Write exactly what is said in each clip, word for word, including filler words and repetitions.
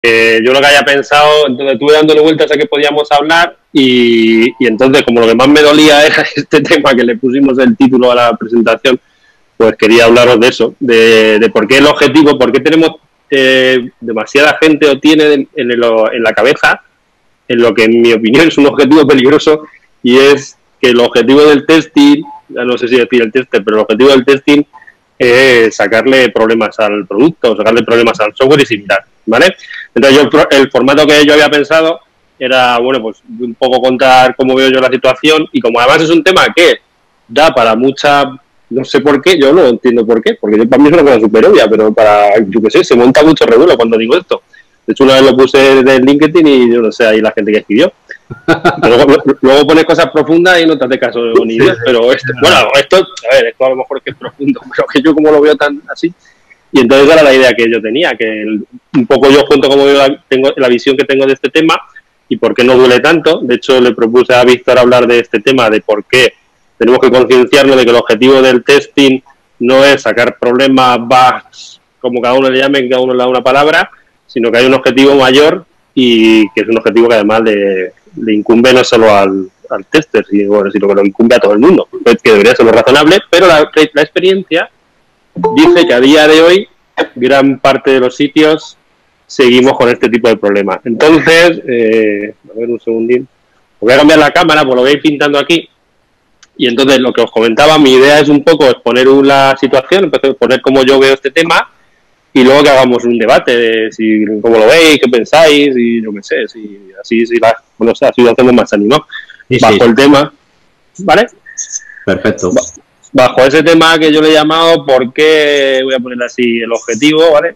eh, yo lo que haya pensado, entonces estuve dándole vueltas a qué podíamos hablar y, y entonces como lo que más me dolía era este tema que le pusimos el título a la presentación, pues quería hablaros de eso, de, de por qué el objetivo, por qué tenemos eh, demasiada gente o tiene en, el, en la cabeza en lo que en mi opinión es un objetivo peligroso, y es que el objetivo del testing, no sé si decir el tester, pero el objetivo del testing es sacarle problemas al producto, sacarle problemas al software y similar, ¿vale? Entonces yo, el formato que yo había pensado era, bueno, pues un poco contar cómo veo yo la situación, y como además es un tema que da para mucha, no sé por qué, yo no entiendo por qué, porque yo, para mí es una cosa súper obvia, pero para, yo qué sé, se monta mucho revuelo cuando digo esto. De hecho, una vez lo puse de LinkedIn y yo no sé ahí la gente que escribió. Pero luego, luego pones cosas profundas y no te hace caso ni Dios. Pero esto, bueno, esto, a ver, esto a lo mejor es que es profundo, pero que yo como lo veo tan así. Y entonces era la idea que yo tenía, que el, un poco yo junto como yo la, tengo la visión que tengo de este tema y por qué no duele tanto. De hecho, le propuse a Víctor hablar de este tema, de por qué tenemos que concienciarnos de que el objetivo del testing no es sacar problemas, bugs, como cada uno le llame, cada uno le da una palabra, sino que hay un objetivo mayor y que es un objetivo que además le, le incumbe no solo al, al tester, sino, bueno, sino que lo incumbe a todo el mundo, que debería ser lo razonable, pero la, la experiencia dice que a día de hoy gran parte de los sitios seguimos con este tipo de problemas. Entonces, eh, a ver un segundín, voy a cambiar la cámara, pues lo voy a ir pintando aquí, y entonces lo que os comentaba, mi idea es un poco exponer la situación, empezar a exponer cómo yo veo este tema, y luego que hagamos un debate de si cómo lo veis, qué pensáis, y yo qué sé, si así, si la, bueno, o sea, así lo hacemos más animado, sí, bajo sí. el tema, ¿vale? Perfecto. Bajo ese tema que yo le he llamado, ¿por qué? Voy a poner así el objetivo, ¿vale?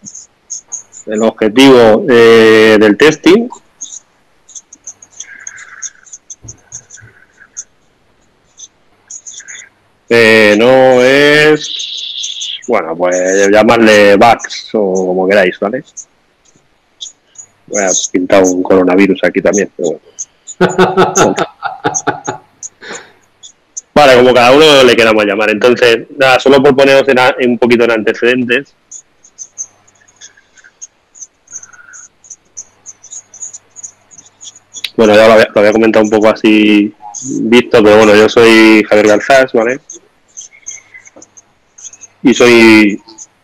El objetivo eh, del testing. Eh, no es... Bueno, pues llamarle bugs o como queráis, ¿vale? Voy a pintar un coronavirus aquí también. Pero bueno. Vale, como cada uno le queramos llamar. Entonces, nada, solo por poneros en, en un poquito en antecedentes. Bueno, ya lo había, lo había comentado un poco así visto, pero bueno, yo soy Javier Garzás, ¿vale? Y soy...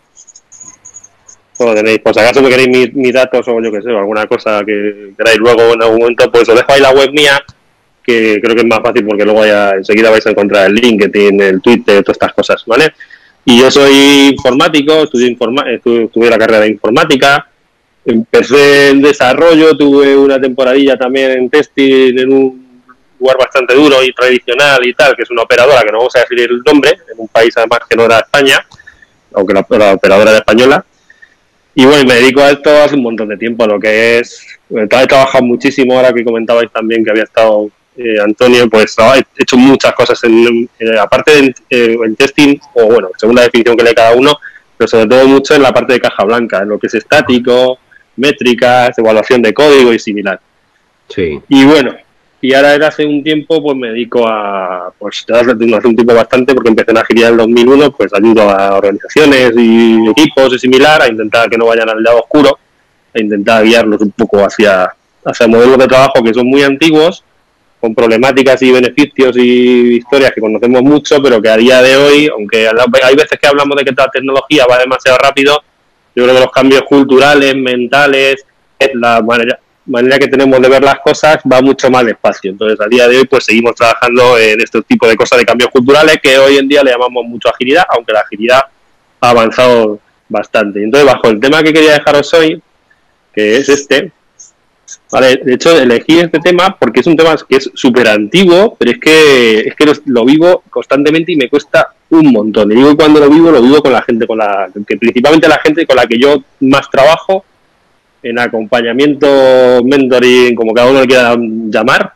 Bueno, tenéis, por si acaso me queréis mis, mis datos o yo qué sé, o alguna cosa que queráis luego en algún momento, pues os dejo ahí la web mía, que creo que es más fácil porque luego ya enseguida vais a encontrar el LinkedIn, el Twitter, todas estas cosas, ¿vale? Y yo soy informático, estudié, informa estudié, estudié la carrera de informática, empecé en desarrollo, tuve una temporadilla también en testing en un lugar bastante duro y tradicional y tal, que es una operadora, que no vamos a decir el nombre, en un país además que no era España, aunque la, la operadora era española. Y bueno, me dedico a esto hace un montón de tiempo, a lo que es... He trabajado muchísimo, ahora que comentabais también que había estado eh, Antonio, pues he hecho muchas cosas, en, en aparte de eh, en testing, o bueno, según la definición que lee cada uno, pero sobre todo mucho en la parte de caja blanca, en lo que es estático, métricas, evaluación de código y similar. Sí. Y bueno, y ahora desde hace un tiempo pues me dedico a, pues desde hace un tiempo bastante, porque empecé en Agilidad en el dos mil uno, pues ayudo a organizaciones y equipos y similar a intentar que no vayan al lado oscuro, a intentar guiarlos un poco hacia, hacia modelos de trabajo que son muy antiguos, con problemáticas y beneficios y historias que conocemos mucho, pero que a día de hoy, aunque hay veces que hablamos de que la tecnología va demasiado rápido, yo creo que los cambios culturales, mentales, la manera, manera que tenemos de ver las cosas va mucho más despacio. Entonces, a día de hoy, pues seguimos trabajando en este tipo de cosas de cambios culturales que hoy en día le llamamos mucho agilidad, aunque la agilidad ha avanzado bastante. Entonces, bajo el tema que quería dejaros hoy, que es este, vale, de hecho elegí este tema porque es un tema que es súper antiguo, pero es que es que lo, lo vivo constantemente y me cuesta un montón. Y digo, cuando lo vivo, lo vivo con la gente, con la que principalmente la gente con la que yo más trabajo, en acompañamiento, mentoring, como cada uno le quiera llamar,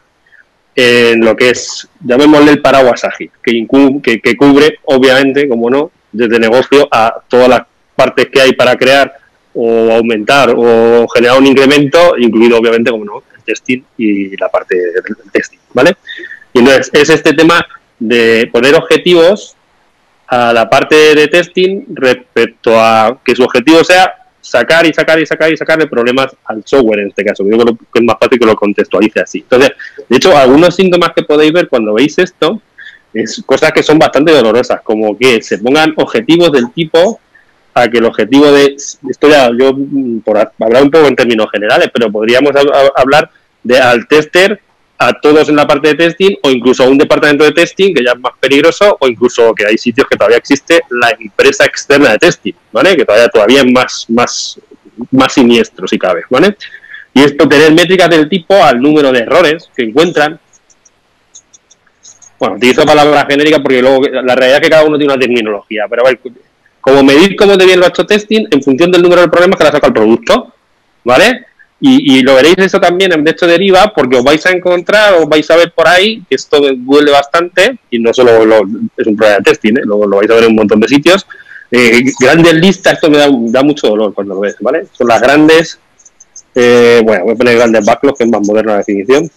en lo que es, llamémosle el paraguas ágil, que, que, que cubre, obviamente, como no, desde negocio a todas las partes que hay para crear o aumentar o generar un incremento, incluido obviamente, como no, el testing y la parte del testing, ¿vale? Y entonces es este tema de poner objetivos a la parte de testing respecto a que su objetivo sea sacar y sacar y sacar y sacarle problemas al software en este caso. Yo creo que es más fácil que lo contextualice así. Entonces, de hecho, algunos síntomas que podéis ver cuando veis esto es cosas que son bastante dolorosas, como que se pongan objetivos del tipo a que el objetivo de... Esto ya, yo, por hablar un poco en términos generales, pero podríamos hablar de al tester, a todos en la parte de testing, o incluso a un departamento de testing, que ya es más peligroso, o incluso que hay sitios que todavía existe la empresa externa de testing, ¿vale? Que todavía, todavía es más, más, más siniestro, si cabe, ¿vale? Y esto, tener métricas del tipo al número de errores que encuentran. Bueno, utilizo palabras genéricas porque luego la realidad es que cada uno tiene una terminología, pero a ver, como medir cómo de bien lo ha hecho testing en función del número de problemas que le ha sacado el producto, ¿vale? Y, y lo veréis eso también, de hecho deriva, porque os vais a encontrar, os vais a ver por ahí, que esto duele bastante, y no solo lo, es un problema de testing, ¿eh? lo, lo vais a ver en un montón de sitios. Eh, grandes listas, esto me da, da mucho dolor cuando lo ves, ¿vale? Son las grandes, eh, bueno, voy a poner grandes backlogs, que es más moderna la definición,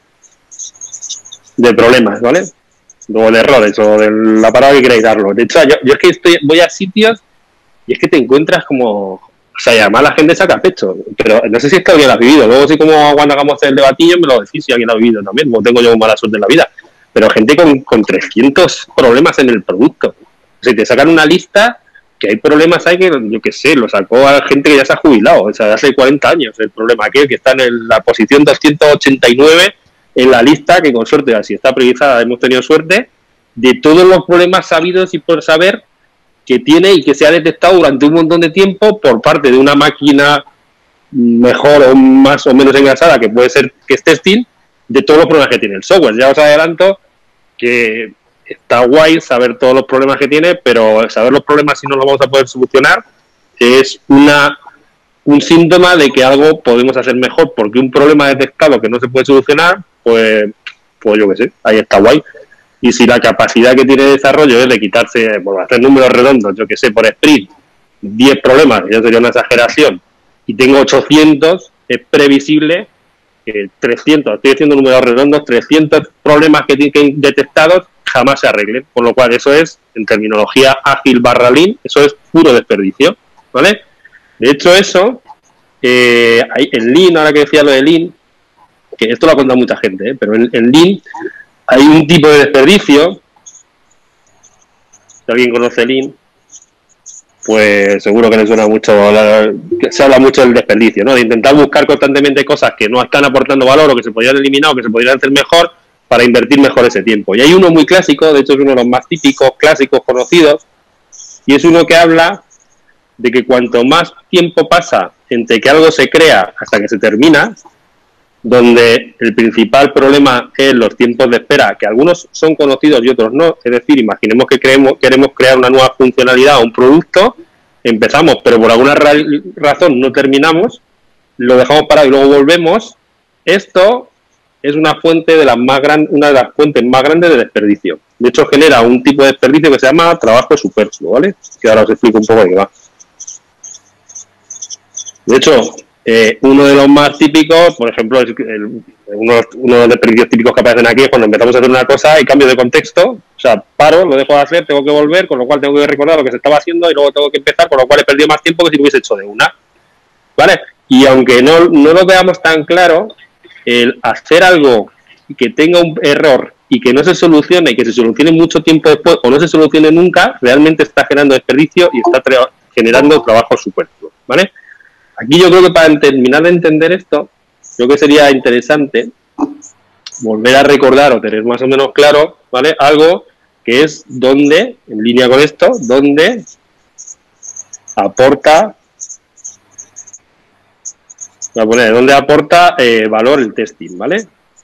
de problemas, ¿vale? O de errores, o de la palabra que queráis darlo. De hecho, yo, yo es que estoy, voy a sitios y es que te encuentras como... O sea, y además la gente saca pecho. Pero no sé si esto alguien lo ha vivido. Luego, sí, como cuando hagamos el debatillo, me lo decís si alguien lo ha vivido también. Como tengo yo mala suerte en la vida. Pero gente con, con trescientos problemas en el producto. O sea, te sacan una lista que hay problemas ahí que, yo qué sé, lo sacó a gente que ya se ha jubilado. O sea, hace cuarenta años el problema aquel que está en la posición doscientos ochenta y nueve en la lista, que con suerte, si está priorizada, hemos tenido suerte, de todos los problemas sabidos y por saber que tiene y que se ha detectado durante un montón de tiempo por parte de una máquina mejor o más o menos engrasada, que puede ser que es testing, de todos los problemas que tiene el software. Ya os adelanto que está guay saber todos los problemas que tiene, pero saber los problemas si no los vamos a poder solucionar es una un síntoma de que algo podemos hacer mejor, porque un problema detectado que no se puede solucionar, pues, pues yo qué sé, ahí está guay. Y si la capacidad que tiene de desarrollo es de quitarse, por hacer números redondos, yo que sé, por sprint, diez problemas, ya sería una exageración, y tengo ochocientos, es previsible que trescientos, estoy haciendo números redondos, trescientos problemas que tienen detectados jamás se arreglen. Con lo cual, eso es, en terminología ágil barra lean, eso es puro desperdicio, ¿vale? De hecho, eso, eh, hay, en Lean, ahora que decía lo de Lean, que esto lo ha contado mucha gente, ¿eh? Pero en, en Lean hay un tipo de desperdicio, si alguien conoce Lean, pues seguro que le suena mucho, la, que se habla mucho del desperdicio, ¿no? De intentar buscar constantemente cosas que no están aportando valor o que se podrían eliminar o que se podrían hacer mejor para invertir mejor ese tiempo. Y hay uno muy clásico, de hecho es uno de los más típicos, clásicos, conocidos, y es uno que habla de que cuanto más tiempo pasa entre que algo se crea hasta que se termina, donde el principal problema es los tiempos de espera, que algunos son conocidos y otros no, es decir, imaginemos que creemos, queremos crear una nueva funcionalidad o un producto, empezamos, pero por alguna ra razón no terminamos, lo dejamos parado y luego volvemos, esto es una fuente de las más gran, una de las fuentes más grandes de desperdicio. De hecho, genera un tipo de desperdicio que se llama trabajo superfluo, ¿vale? Que ahora os explico un poco de qué va. De hecho, eh, uno de los más típicos, por ejemplo, el, el, uno, uno de los desperdicios típicos que aparecen aquí es cuando empezamos a hacer una cosa y cambio de contexto, o sea, paro, lo dejo de hacer, tengo que volver, con lo cual tengo que recordar lo que se estaba haciendo y luego tengo que empezar, con lo cual he perdido más tiempo que si lo hubiese hecho de una, ¿vale? Y aunque no, no lo veamos tan claro, el hacer algo que tenga un error y que no se solucione y que se solucione mucho tiempo después o no se solucione nunca, realmente está generando desperdicio y está generando trabajo superfluo, ¿vale? Aquí yo creo que para terminar de entender esto, creo que sería interesante volver a recordar o tener más o menos claro, ¿vale? Algo que es donde, en línea con esto, donde aporta, voy a poner, donde aporta eh, valor el testing, ¿vale?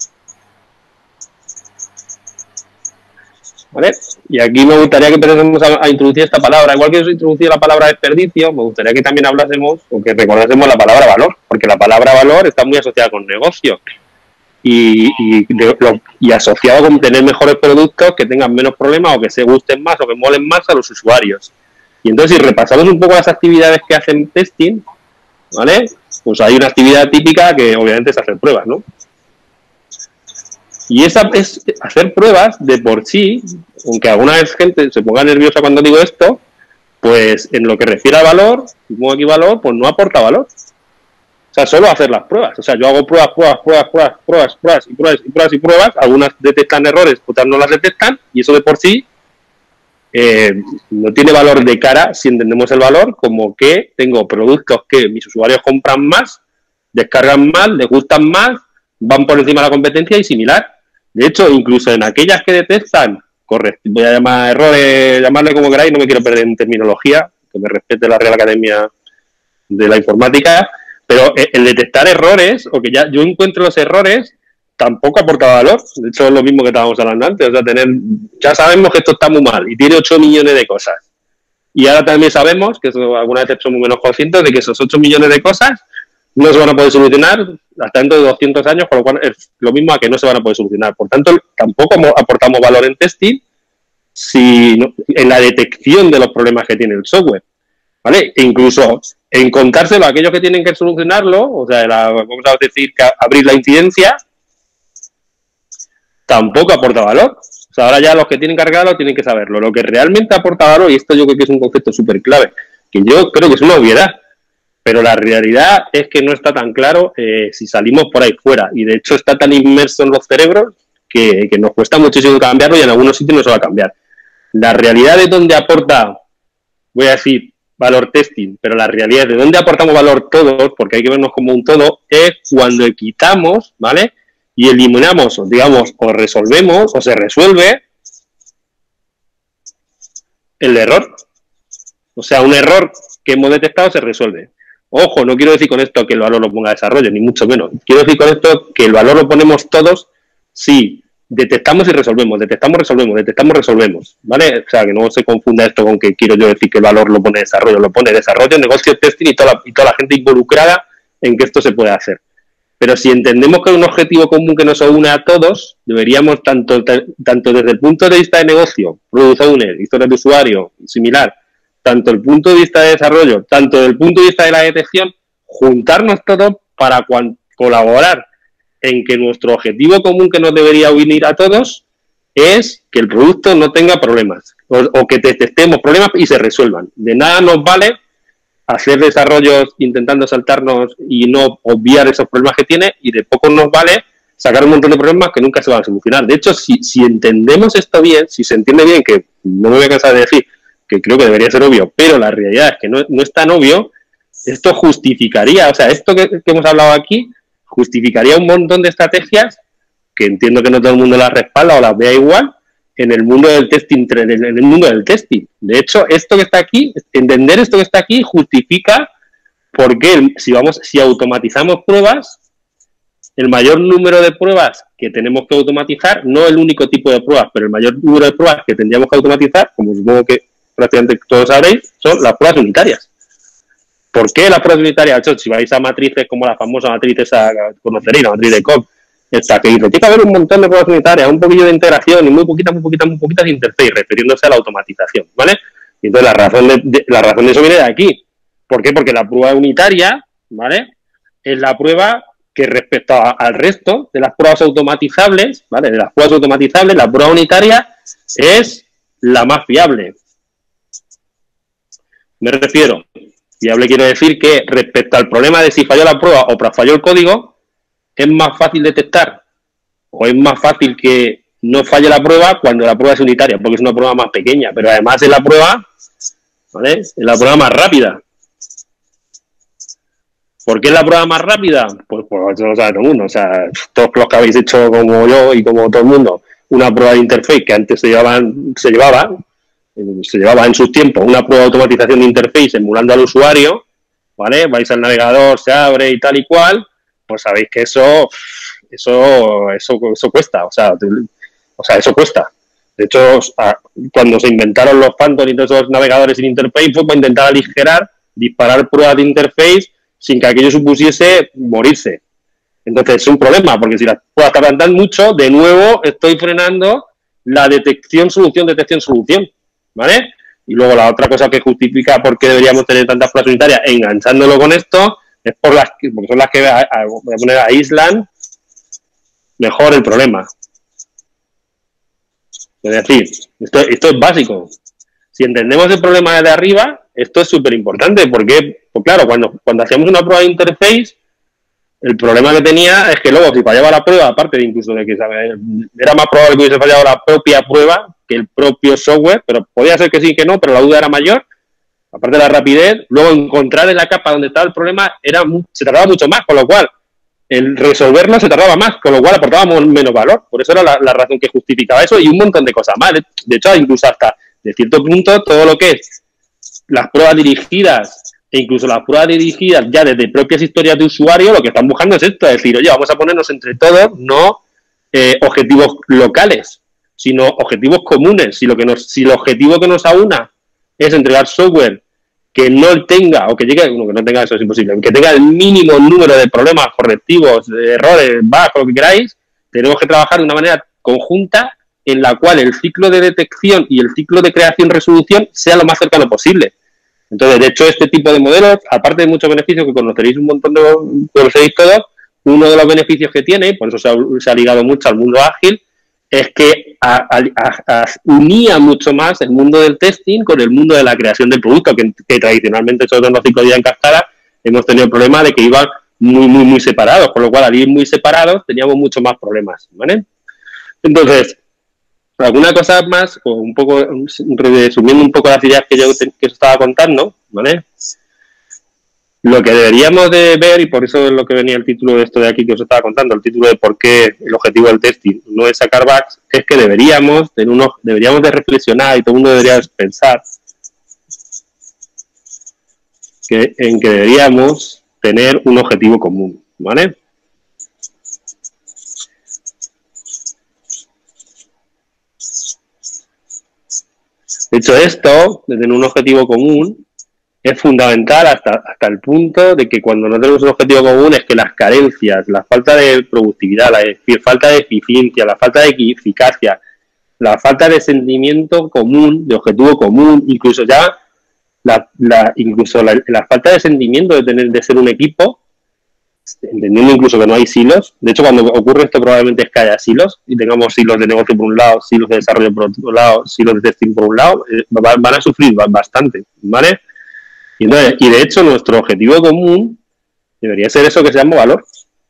¿Vale? Y aquí me gustaría que empecemos a, a introducir esta palabra. Igual que os he introducido la palabra desperdicio, me gustaría que también hablásemos o que recordásemos la palabra valor, porque la palabra valor está muy asociada con negocio y, y, de, lo, y asociado con tener mejores productos que tengan menos problemas o que se gusten más o que molen más a los usuarios. Y entonces, si repasamos un poco las actividades que hacen testing, ¿vale? Pues hay una actividad típica que obviamente es hacer pruebas, ¿no? Y esa es hacer pruebas de por sí, aunque alguna vez gente se ponga nerviosa cuando digo esto, pues en lo que refiere a valor, si pongo aquí valor, pues no aporta valor. O sea, solo hacer las pruebas. O sea, yo hago pruebas, pruebas, pruebas, pruebas, pruebas, pruebas y pruebas y pruebas y pruebas. Algunas detectan errores, otras no las detectan, y eso de por sí eh, no tiene valor de cara si entendemos el valor como que tengo productos que mis usuarios compran más, descargan más, les gustan más, van por encima de la competencia y similar. De hecho, incluso en aquellas que detectan, correcto, voy a llamar errores, llamarle como queráis, no me quiero perder en terminología, que me respete la Real Academia de la Informática, pero el detectar errores, o que ya yo encuentro los errores, tampoco aporta valor. De hecho, es lo mismo que estábamos hablando antes. O sea, tener, ya sabemos que esto está muy mal y tiene ocho millones de cosas. Y ahora también sabemos, que eso, algunas veces somos menos conscientes, de que esos ocho millones de cosas no se van a poder solucionar hasta dentro de doscientos años, por lo cual es lo mismo a que no se van a poder solucionar. Por tanto, tampoco aportamos valor en testing si no, en la detección de los problemas que tiene el software. ¿Vale? E incluso en contárselo a aquellos que tienen que solucionarlo, o sea, la, vamos a decir, que abrir la incidencia, tampoco aporta valor. O sea, ahora ya los que tienen cargado tienen que saberlo. Lo que realmente aporta valor, y esto yo creo que es un concepto súper clave, que yo creo que es una obviedad, pero la realidad es que no está tan claro eh, si salimos por ahí fuera. Y de hecho está tan inmerso en los cerebros que, que nos cuesta muchísimo cambiarlo y en algunos sitios no se va a cambiar. La realidad de dónde aporta, voy a decir, valor testing, pero la realidad de dónde aportamos valor todos, porque hay que vernos como un todo, es cuando quitamos, ¿vale? Y eliminamos, digamos, o resolvemos, o se resuelve el error. O sea, un error que hemos detectado se resuelve. Ojo, no quiero decir con esto que el valor lo ponga a desarrollo, ni mucho menos. Quiero decir con esto que el valor lo ponemos todos si detectamos y resolvemos, detectamos, resolvemos, detectamos, resolvemos, ¿vale? O sea, que no se confunda esto con que quiero yo decir que el valor lo pone desarrollo, lo pone desarrollo, negocio, testing y toda la, y toda la gente involucrada en que esto se pueda hacer. Pero si entendemos que hay un objetivo común que nos une a todos, deberíamos, tanto, tanto desde el punto de vista de negocio, product owner, historia de usuario, similar, tanto el punto de vista de desarrollo, tanto del punto de vista de la detección, juntarnos todos para colaborar en que nuestro objetivo común que nos debería unir a todos es que el producto no tenga problemas o, o que detectemos problemas y se resuelvan. De nada nos vale hacer desarrollos intentando saltarnos y no obviar esos problemas que tiene, y de poco nos vale sacar un montón de problemas que nunca se van a solucionar. De hecho, si, si entendemos esto bien, si se entiende bien, que no me voy a cansar de decir que creo que debería ser obvio, pero la realidad es que no, no es tan obvio, esto justificaría, o sea, esto que, que hemos hablado aquí, justificaría un montón de estrategias que entiendo que no todo el mundo las respalda o las vea igual en el mundo del testing, en el mundo del testing. De hecho, esto que está aquí, entender esto que está aquí justifica por qué si vamos, si automatizamos pruebas, el mayor número de pruebas que tenemos que automatizar, no el único tipo de pruebas, pero el mayor número de pruebas que tendríamos que automatizar, como supongo que prácticamente todos sabréis, son las pruebas unitarias. ¿Por qué las pruebas unitarias? De hecho, si vais a matrices como la famosa matriz esa, conoceréis, la matriz de Cobb, esta que dice, tiene que haber un montón de pruebas unitarias, un poquillo de integración y muy poquitas, muy poquitas, muy poquitas de interface, refiriéndose a la automatización, ¿vale? Y entonces la razón de, de, la razón de eso viene de aquí. ¿Por qué? Porque la prueba unitaria, ¿vale?, es la prueba que respecto a, al resto de las pruebas automatizables, ¿vale?, de las pruebas automatizables, la prueba unitaria es la más fiable. Me refiero, fiable quiero decir que respecto al problema de si falló la prueba o falló el código, es más fácil detectar o es más fácil que no falle la prueba cuando la prueba es unitaria, porque es una prueba más pequeña, pero además es la prueba, ¿vale?, es la prueba más rápida. ¿Por qué es la prueba más rápida? Pues, pues eso lo sabe todo el mundo. O sea, todos los que habéis hecho como yo y como todo el mundo, una prueba de interface que antes se llevaban, se llevaba, se llevaba en sus tiempos, una prueba de automatización de interface emulando al usuario, ¿vale? Vais al navegador, se abre y tal y cual, pues sabéis que eso, eso, eso, eso cuesta, o sea, o sea, eso cuesta. De hecho, cuando se inventaron los Phantom y todos esos navegadores sin interface fue para intentar aligerar, disparar pruebas de interface sin que aquello supusiese morirse. Entonces es un problema, porque si las pruebas tardan mucho, de nuevo estoy frenando la detección, solución, detección, solución, ¿vale? Y luego la otra cosa que justifica por qué deberíamos tener tantas pruebas unitarias, enganchándolo con esto, es por las que, porque son las que a, a, voy a poner aíslan mejor el problema. Es decir, esto, esto es básico. Si entendemos el problema de arriba, esto es súper importante, porque, pues claro, cuando, cuando hacíamos una prueba de interface, el problema que tenía es que luego si fallaba la prueba, aparte de incluso de que ¿sabes? Era más probable que hubiese fallado la propia prueba que el propio software, pero podía ser que sí, que no, pero la duda era mayor, aparte de la rapidez, luego encontrar en la capa donde estaba el problema era se tardaba mucho más, con lo cual el resolverlo se tardaba más, con lo cual aportábamos menos valor. Por eso era la, la razón que justificaba eso y un montón de cosas más. De hecho, incluso hasta de cierto punto, todo lo que es las pruebas dirigidas e incluso las pruebas dirigidas ya desde propias historias de usuario, lo que están buscando es esto, es decir, oye, vamos a ponernos entre todos no eh, objetivos locales, sino objetivos comunes. Si, lo que nos, si el objetivo que nos aúna es entregar software que no tenga, o que llegue, no, que no tenga, eso es imposible, que tenga el mínimo número de problemas correctivos, de errores, bugs, lo que queráis, tenemos que trabajar de una manera conjunta en la cual el ciclo de detección y el ciclo de creación-resolución sea lo más cercano posible. Entonces, de hecho, este tipo de modelos, aparte de muchos beneficios que conoceréis un montón de, conoceréis todos, uno de los beneficios que tiene, por eso se ha, se ha ligado mucho al mundo ágil, es que a, a, a, unía mucho más el mundo del testing con el mundo de la creación del producto, que, que tradicionalmente, sobre todo en los ciclos de vida en cascada, hemos tenido el problema de que iban muy, muy, muy separados, con lo cual al ir muy separados teníamos mucho más problemas, ¿vale? Entonces, alguna cosa más, o un poco, resumiendo un poco las ideas que yo que os estaba contando, ¿vale? Lo que deberíamos de ver, y por eso es lo que venía el título de esto de aquí que os estaba contando, el título de por qué el objetivo del testing no es sacar bugs, es que deberíamos, en unos, deberíamos de reflexionar y todo el mundo debería pensar que, en que deberíamos tener un objetivo común, ¿vale? De hecho, esto, de tener un objetivo común, es fundamental hasta, hasta el punto de que cuando no tenemos un objetivo común es que las carencias, la falta de productividad, la falta de eficiencia, la falta de eficacia, la falta de sentimiento común, de objetivo común, incluso ya la, la, incluso la, la falta de sentimiento de tener de ser un equipo, entendiendo incluso que no hay silos. De hecho, cuando ocurre esto probablemente es que haya silos y tengamos silos de negocio por un lado, silos de desarrollo por otro lado, silos de testing por un lado, eh, van a sufrir bastante, ¿vale? Y, entonces, y de hecho, nuestro objetivo común debería ser eso que se llama valor.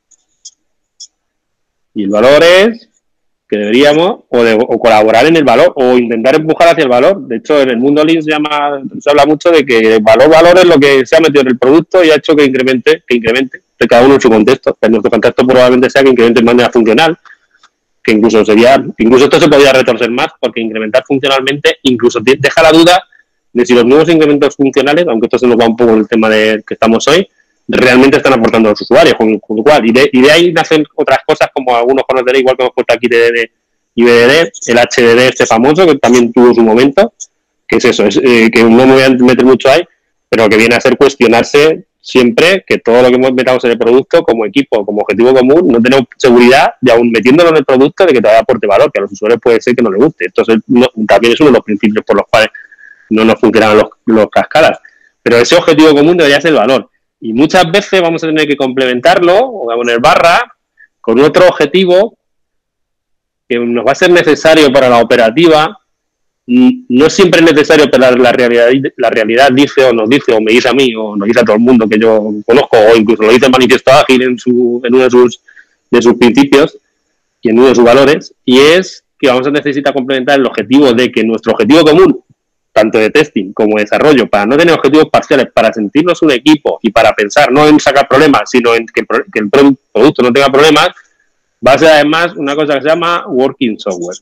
Y el valor es que deberíamos o, de, o colaborar en el valor o intentar empujar hacia el valor. De hecho, en el mundo Lean se, llama, se habla mucho de que el valor, valor es lo que se ha metido en el producto y ha hecho que incremente, que incremente, de cada uno en su contexto. En nuestro contexto probablemente sea que incremente de manera funcional, que incluso sería, incluso esto se podría retorcer más, porque incrementar funcionalmente incluso deja la duda de si los nuevos incrementos funcionales, aunque esto se nos va un poco en el tema de que estamos hoy, realmente están aportando a los usuarios, con, con lo cual, y de, y de ahí nacen otras cosas como algunos conoceréis, igual que hemos puesto aquí de I B D D, el H D D este famoso, que también tuvo su momento, que es eso, es eh, que no me voy a meter mucho ahí, pero que viene a ser cuestionarse siempre que todo lo que metamos en el producto como equipo, como objetivo común, no tenemos seguridad de aún metiéndolo en el producto de que todavía aporte valor, que a los usuarios puede ser que no les guste. Esto es, no, también es uno de los principios por los cuales no nos funcionan los, los cascadas. Pero ese objetivo común debería ser el valor. Y muchas veces vamos a tener que complementarlo, o a poner barra, con otro objetivo que nos va a ser necesario para la operativa. No siempre es necesario, pero la, la, realidad, la realidad dice o nos dice, o me dice a mí, o nos dice a todo el mundo que yo conozco, o incluso lo dice el Manifiesto Ágil en, su, en uno de sus, de sus principios y en uno de sus valores, y es que vamos a necesitar complementar el objetivo de que nuestro objetivo común, tanto de testing como de desarrollo, para no tener objetivos parciales, para sentirnos un equipo y para pensar no en sacar problemas, sino en que el, que el producto no tenga problemas, va a ser además una cosa que se llama Working Software.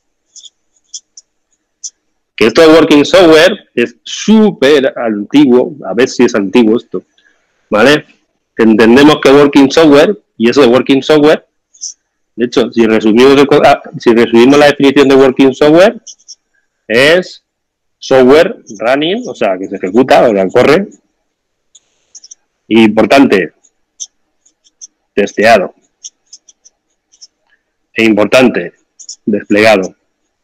Que esto de Working Software es súper antiguo, a ver si es antiguo esto, ¿vale? Entendemos que Working Software, y eso de Working Software, de hecho, si resumimos, el, si resumimos la definición de Working Software, es software running, o sea, que se ejecuta, o sea, corre. Y importante, testeado. E importante, desplegado.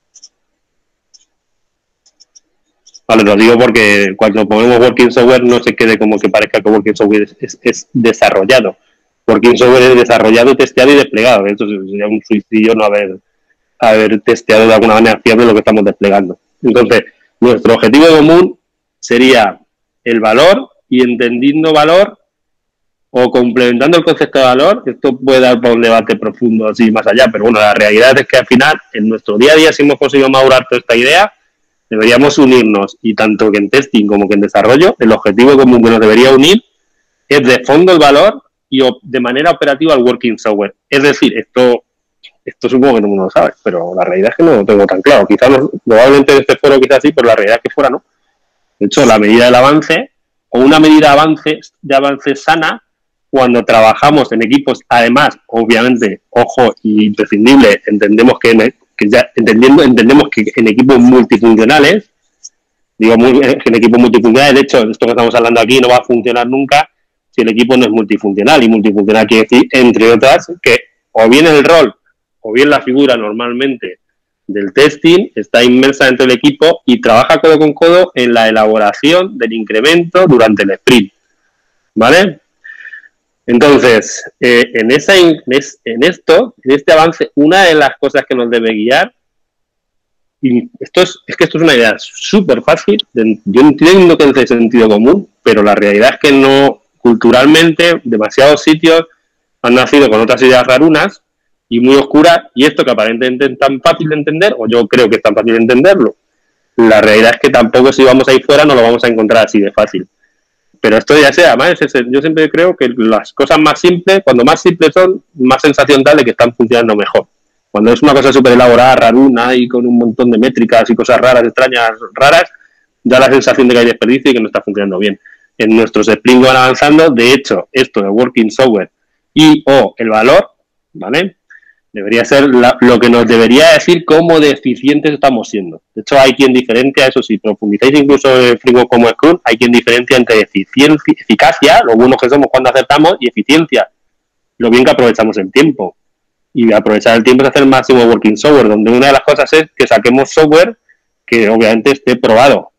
Vale, lo digo porque cuando ponemos Working Software no se quede como que parezca que Working Software es, es, es desarrollado. Working Software es desarrollado, testeado y desplegado. Esto sería un suicidio no haber, haber testeado de alguna manera fiable lo que estamos desplegando. Entonces, Nuestro objetivo común sería el valor, y entendiendo valor o complementando el concepto de valor, esto puede dar para un debate profundo así más allá, pero bueno, la realidad es que al final, en nuestro día a día, si hemos conseguido madurar toda esta idea, deberíamos unirnos, y tanto que en testing como que en desarrollo, el objetivo común que nos debería unir es de fondo el valor y de manera operativa el working software. Es decir, esto esto supongo que no uno lo sabe, pero la realidad es que no lo tengo tan claro. Quizás, no, probablemente en este foro quizás sí, pero la realidad es que fuera no. De hecho, la medida del avance, o una medida de avance, de avance sana, cuando trabajamos en equipos, además, obviamente, ojo, y imprescindible, entendemos que, en, que ya entendiendo, entendemos que en equipos multifuncionales, digo, muy, en equipos multifuncionales, de hecho, esto que estamos hablando aquí no va a funcionar nunca si el equipo no es multifuncional, y multifuncional quiere decir, entre otras, que o bien el rol o bien la figura normalmente del testing está inmersa dentro del equipo y trabaja codo con codo en la elaboración del incremento durante el sprint, ¿vale? Entonces, eh, en, esa, en esto, en este avance, una de las cosas que nos debe guiar, y esto es, es que esto es una idea súper fácil, de, yo entiendo que es de sentido común, pero la realidad es que no, culturalmente, demasiados sitios han nacido con otras ideas rarunas y muy oscuras, y esto que aparentemente es tan fácil de entender, o yo creo que es tan fácil de entenderlo, la realidad es que tampoco, si vamos ahí fuera, no lo vamos a encontrar así de fácil. Pero esto ya sea, además, yo siempre creo que las cosas más simples, cuando más simples son, más sensación da de que están funcionando mejor. Cuando es una cosa súper elaborada, raruna, y con un montón de métricas y cosas raras, extrañas, raras, da la sensación de que hay desperdicio y que no está funcionando bien. En nuestros sprints van avanzando, de hecho, esto de working software y o el valor, ¿vale?, debería ser la, lo que nos debería decir cómo de eficientes estamos siendo. De hecho, hay quien diferencia, eso si profundizáis incluso en framework como Scrum, hay quien diferencia entre eficiencia, eficacia, lo buenos que somos cuando acertamos, y eficiencia, lo bien que aprovechamos el tiempo. Y aprovechar el tiempo es hacer el máximo working software, donde una de las cosas es que saquemos software que obviamente esté probado.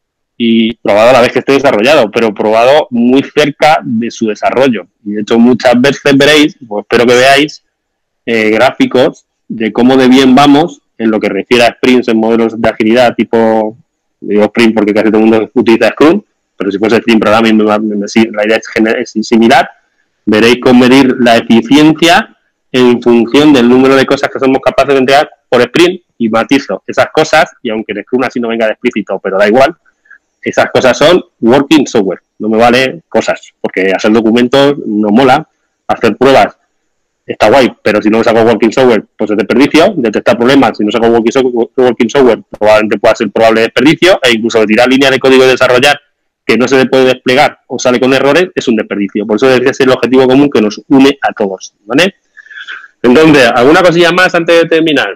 Y probado a la vez que esté desarrollado, pero probado muy cerca de su desarrollo. Y de hecho, muchas veces veréis, pues espero que veáis, Eh, gráficos de cómo de bien vamos en lo que refiere a sprints en modelos de agilidad tipo, digo sprint porque casi todo el mundo utiliza Scrum, pero si fuese sprint programming la idea es, es similar. Veréis cómo medir la eficiencia en función del número de cosas que somos capaces de entregar por sprint, y matizo esas cosas, y aunque en Scrum así no venga de explícito, pero da igual, esas cosas son working software, no me vale cosas, porque hacer documentos no mola, hacer pruebas está guay, pero si no saco working software, pues es desperdicio. Detectar problemas, si no saco working software, working software probablemente pueda ser probable desperdicio, e incluso tirar líneas de código de desarrollar que no se le puede desplegar o sale con errores, es un desperdicio. Por eso debe ser el objetivo común que nos une a todos, ¿vale? Entonces, ¿alguna cosilla más antes de terminar?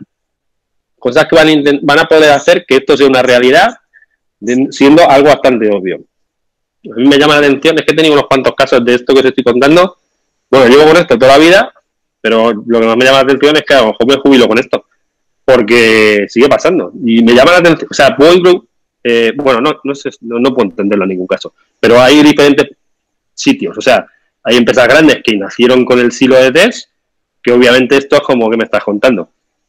Cosas que van a, van a poder hacer que esto sea una realidad, de, siendo algo bastante obvio. A mí me llama la atención, es que he tenido unos cuantos casos de esto que os estoy contando. Bueno, llevo con esto toda la vida, pero lo que más me llama la atención es que a lo mejor me jubilo con esto, porque sigue pasando. Y me llama la atención, o sea, puedo incluir, eh, bueno, no, no, sé, no, no puedo entenderlo en ningún caso, pero hay diferentes sitios, o sea, hay empresas grandes que nacieron con el silo de test, que obviamente esto es como que me estás contando,